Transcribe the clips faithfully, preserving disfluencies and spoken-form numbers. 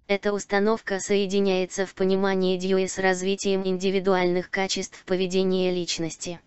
Эта установка соединяется в понимании Дьюи с развитием индивидуальных качеств поведения личности.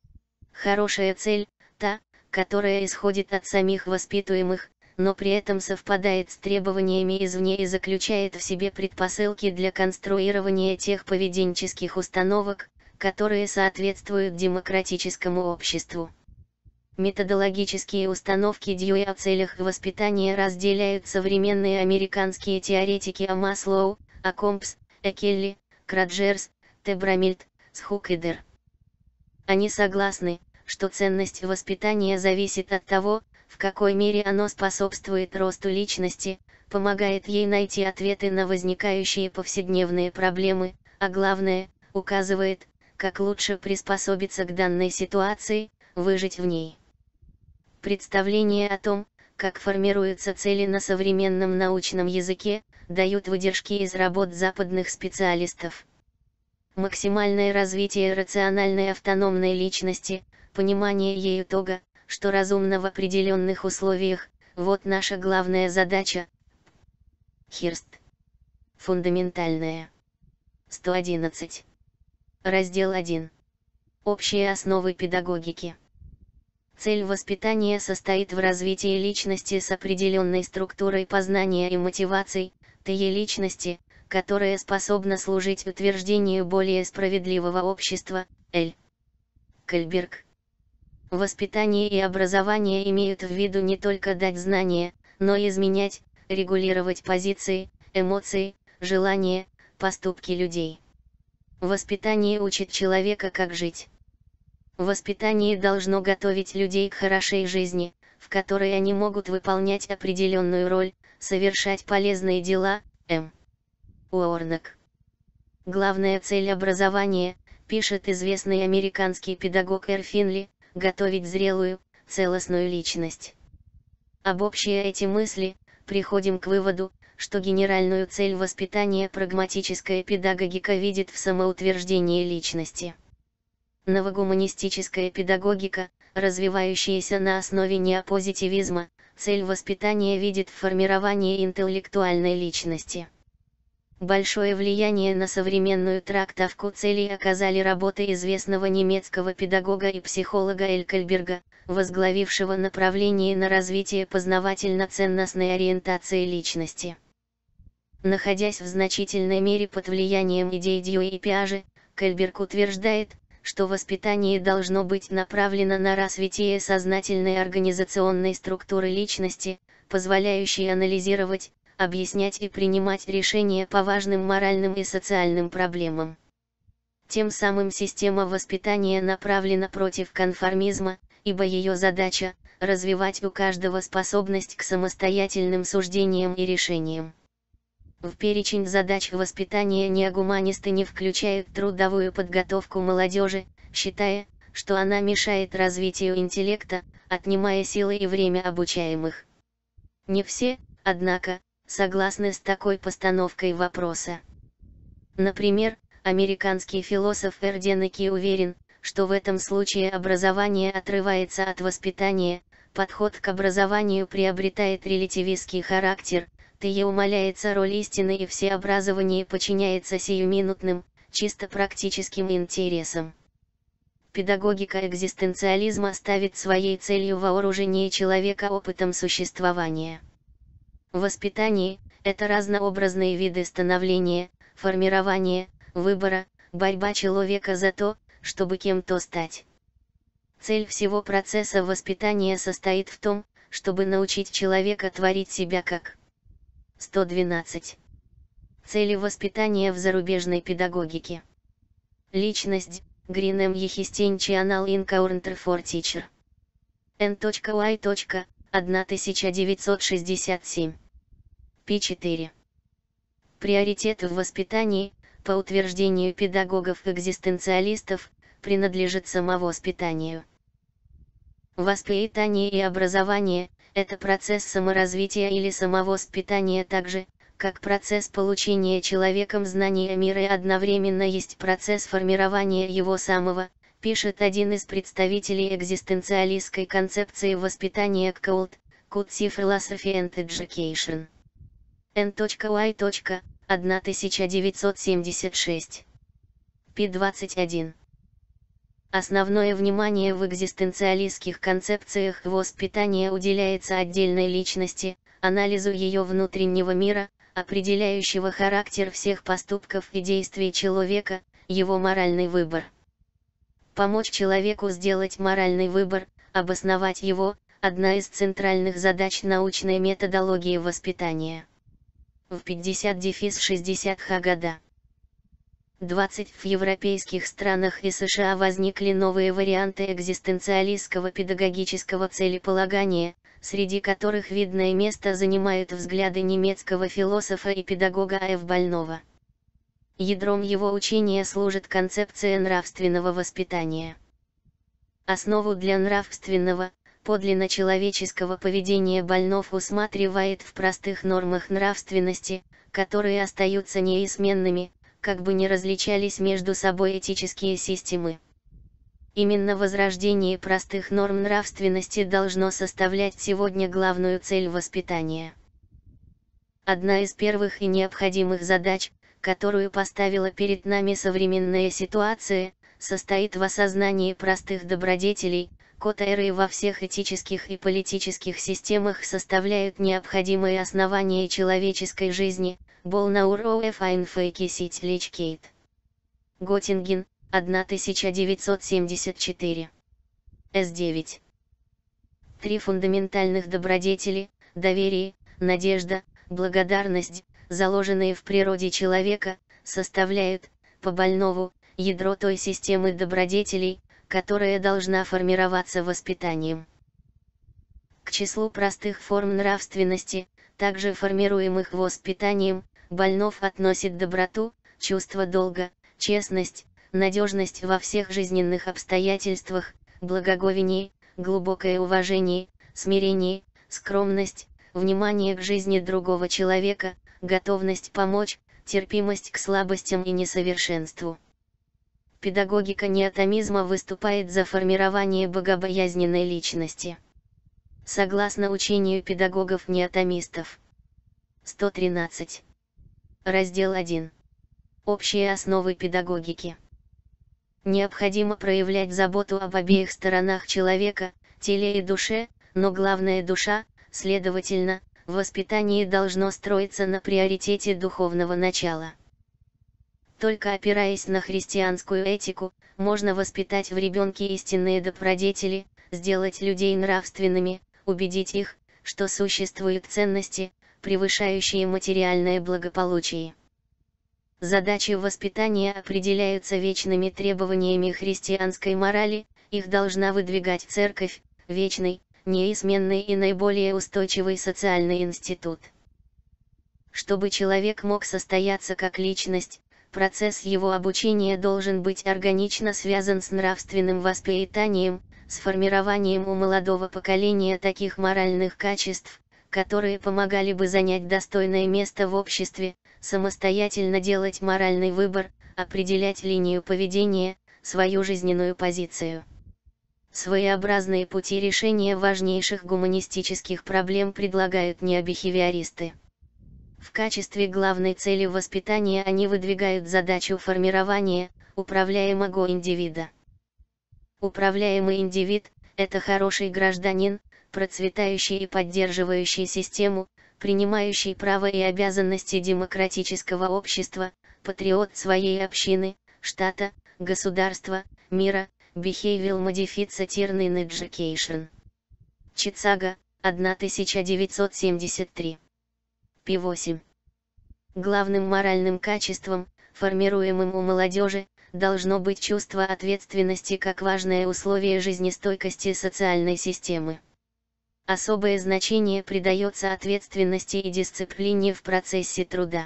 Хорошая цель – та, которая исходит от самих воспитуемых, но при этом совпадает с требованиями извне и заключает в себе предпосылки для конструирования тех поведенческих установок, которые соответствуют демократическому обществу. Методологические установки Дьюи о целях воспитания разделяют современные американские теоретики о Маслоу, о Компс, о Келли, Краджерс, Т. Брамильд, Схукидер. Они согласны, что ценность воспитания зависит от того, в какой мере оно способствует росту личности, помогает ей найти ответы на возникающие повседневные проблемы, а главное, указывает, как лучше приспособиться к данной ситуации, выжить в ней. Представления о том, как формируются цели на современном научном языке, дают выдержки из работ западных специалистов. Максимальное развитие рациональной автономной личности, понимание ею того, что разумно в определенных условиях, вот наша главная задача. Хирст. Фундаментальная. сто одиннадцать. Раздел один. Общие основы педагогики. Цель воспитания состоит в развитии личности с определенной структурой познания и мотиваций, той личности, которая способна служить утверждению более справедливого общества. Л. Кольберг. Воспитание и образование имеют в виду не только дать знания, но и изменять, регулировать позиции, эмоции, желания, поступки людей. Воспитание учит человека, как жить. Воспитание должно готовить людей к хорошей жизни, в которой они могут выполнять определенную роль, совершать полезные дела. М. Уорнок. Главная цель образования, пишет известный американский педагог Р. Финли, готовить зрелую, целостную личность. Обобщая эти мысли, приходим к выводу, что генеральную цель воспитания прагматическая педагогика видит в самоутверждении личности. Новогуманистическая педагогика, развивающаяся на основе неопозитивизма, цель воспитания видит в формировании интеллектуальной личности. Большое влияние на современную трактовку целей оказали работы известного немецкого педагога и психолога Л. Кольберга, возглавившего направление на развитие познавательно-ценностной ориентации личности. Находясь в значительной мере под влиянием идей Дьюи и Пиаже, Кольберг утверждает, что воспитание должно быть направлено на развитие сознательной организационной структуры личности, позволяющей анализировать, объяснять и принимать решения по важным моральным и социальным проблемам. Тем самым система воспитания направлена против конформизма, ибо ее задача – развивать у каждого способность к самостоятельным суждениям и решениям. В перечень задач воспитания неогуманисты не включают трудовую подготовку молодежи, считая, что она мешает развитию интеллекта, отнимая силы и время обучаемых. Не все, однако, согласны с такой постановкой вопроса. Например, американский философ Р. Денеки уверен, что в этом случае образование отрывается от воспитания, подход к образованию приобретает релятивистский характер, и умаляется роль истины и всеобразование подчиняется сиюминутным, чисто практическим интересам. Педагогика экзистенциализма ставит своей целью вооружение человека опытом существования. Воспитание – это разнообразные виды становления, формирования, выбора, борьба человека за то, чтобы кем-то стать. Цель всего процесса воспитания состоит в том, чтобы научить человека творить себя как. сто двенадцать. Цели воспитания в зарубежной педагогике. Личность, Green M. Ехистенчианал Encounter for Teacher. Н Y. тысяча девятьсот шестьдесят семь. Пи четыре. Приоритет в воспитании, по утверждению педагогов-экзистенциалистов, принадлежит самовоспитанию. Воспитание и образование – это процесс саморазвития или самовоспитания так же, как процесс получения человеком знания мира и одновременно есть процесс формирования его самого, пишет один из представителей экзистенциалистской концепции воспитания Коулт, Кутси Philosophy and Education. эн уай. тысяча девятьсот семьдесят шесть. пи двадцать один. Основное внимание в экзистенциалистских концепциях воспитания уделяется отдельной личности, анализу ее внутреннего мира, определяющего характер всех поступков и действий человека, его моральный выбор. Помочь человеку сделать моральный выбор, обосновать его – одна из центральных задач научной методологии воспитания. В пятьдесят шестьдесят ха года. двадцать В европейских странах и США возникли новые варианты экзистенциалистского педагогического целеполагания, среди которых видное место занимают взгляды немецкого философа и педагога А Ф Больнова. Ядром его учения служит концепция нравственного воспитания. Основу для нравственного, подлинно человеческого поведения Больнов усматривает в простых нормах нравственности, которые остаются неизменными, как бы ни различались между собой этические системы. Именно возрождение простых норм нравственности должно составлять сегодня главную цель воспитания. Одна из первых и необходимых задач, которую поставила перед нами современная ситуация, состоит в осознании простых добродетелей, которые во всех этических и политических системах составляют необходимые основания человеческой жизни. Болнаур О Ф Айнфейкисить Личкейт. Готтинген, тысяча девятьсот семьдесят четыре. С девять. Три фундаментальных добродетели – доверие, надежда, благодарность, заложенные в природе человека, составляют, по Больнову, ядро той системы добродетелей, которая должна формироваться воспитанием. К числу простых форм нравственности, также формируемых воспитанием, Больнов относит доброту, чувство долга, честность, надежность во всех жизненных обстоятельствах, благоговение, глубокое уважение, смирение, скромность, внимание к жизни другого человека, готовность помочь, терпимость к слабостям и несовершенству. Педагогика неотомизма выступает за формирование богобоязненной личности. Согласно учению педагогов-неотомистов. сто тринадцать. Раздел один. Общие основы педагогики. Необходимо проявлять заботу об обеих сторонах человека, теле и душе, но главное душа, следовательно, воспитание должно строиться на приоритете духовного начала. Только опираясь на христианскую этику, можно воспитать в ребенке истинные добродетели, сделать людей нравственными, убедить их, что существуют ценности, превышающие материальное благополучие. Задачи воспитания определяются вечными требованиями христианской морали, их должна выдвигать Церковь, вечный, неизменный и наиболее устойчивый социальный институт. Чтобы человек мог состояться как личность, процесс его обучения должен быть органично связан с нравственным воспитанием, с формированием у молодого поколения таких моральных качеств, которые помогали бы занять достойное место в обществе, самостоятельно делать моральный выбор, определять линию поведения, свою жизненную позицию. Своеобразные пути решения важнейших гуманистических проблем предлагают необихевиористы. В качестве главной цели воспитания они выдвигают задачу формирования управляемого индивида. Управляемый индивид – это хороший гражданин, процветающий и поддерживающий систему, принимающий права и обязанности демократического общества, патриот своей общины, штата, государства, мира, Behavioral Modified Education. Чицаго, тысяча девятьсот семьдесят три. пи восемь. Главным моральным качеством, формируемым у молодежи, должно быть чувство ответственности как важное условие жизнестойкости социальной системы. Особое значение придается ответственности и дисциплине в процессе труда.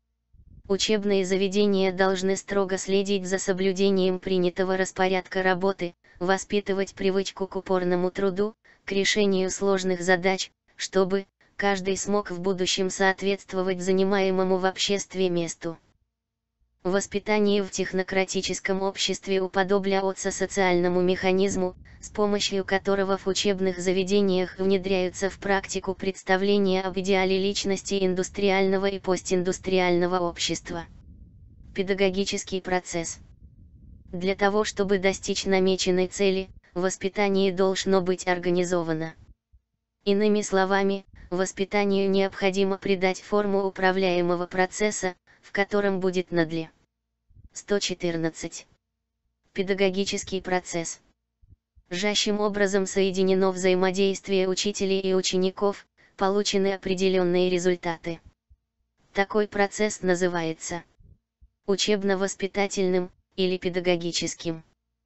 Учебные заведения должны строго следить за соблюдением принятого распорядка работы, воспитывать привычку к упорному труду, к решению сложных задач, чтобы каждый смог в будущем соответствовать занимаемому в обществе месту. Воспитание в технократическом обществе уподобляется социальному механизму, с помощью которого в учебных заведениях внедряются в практику представления об идеале личности индустриального и постиндустриального общества. Педагогический процесс. Для того, чтобы достичь намеченной цели, воспитание должно быть организовано. Иными словами, воспитанию необходимо придать форму управляемого процесса, в котором будет надле. сто четырнадцать. Педагогический процесс. Жащим образом соединено взаимодействие учителей и учеников, получены определенные результаты. Такой процесс называется учебно-воспитательным или педагогическим.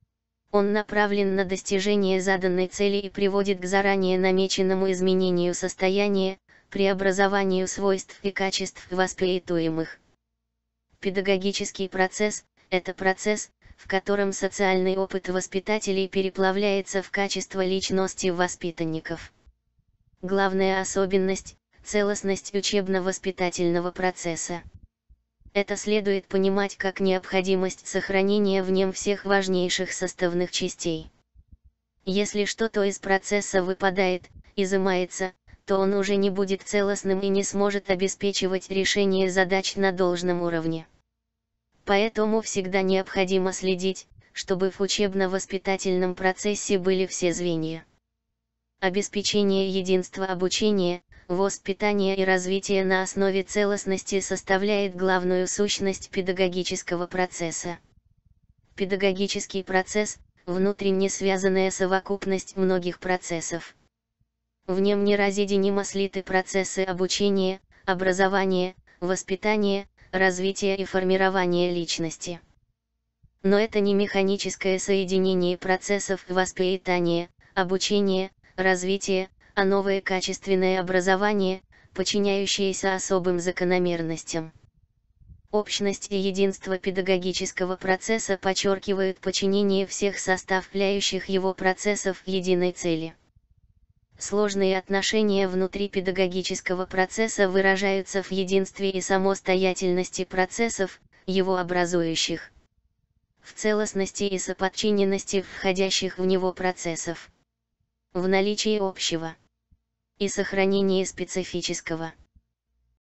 Он направлен на достижение заданной цели и приводит к заранее намеченному изменению состояния, преобразованию свойств и качеств воспитываемых. Педагогический процесс – это процесс, в котором социальный опыт воспитателей переплавляется в качество личности воспитанников. Главная особенность – целостность учебно-воспитательного процесса. Это следует понимать как необходимость сохранения в нем всех важнейших составных частей. Если что-то из процесса выпадает, изымается, то он уже не будет целостным и не сможет обеспечивать решение задач на должном уровне. Поэтому всегда необходимо следить, чтобы в учебно-воспитательном процессе были все звенья. Обеспечение единства обучения, воспитания и развития на основе целостности составляет главную сущность педагогического процесса. Педагогический процесс – внутренне связанная совокупность многих процессов. В нем неразъединимо слиты процессы обучения, образования, воспитания, развития и формирования личности. Но это не механическое соединение процессов воспитания, обучения, развития, а новое качественное образование, подчиняющееся особым закономерностям. Общность и единство педагогического процесса подчеркивают подчинение всех составляющих его процессов единой цели. Сложные отношения внутри педагогического процесса выражаются в единстве и самостоятельности процессов, его образующих, в целостности и соподчиненности входящих в него процессов, в наличии общего и сохранении специфического.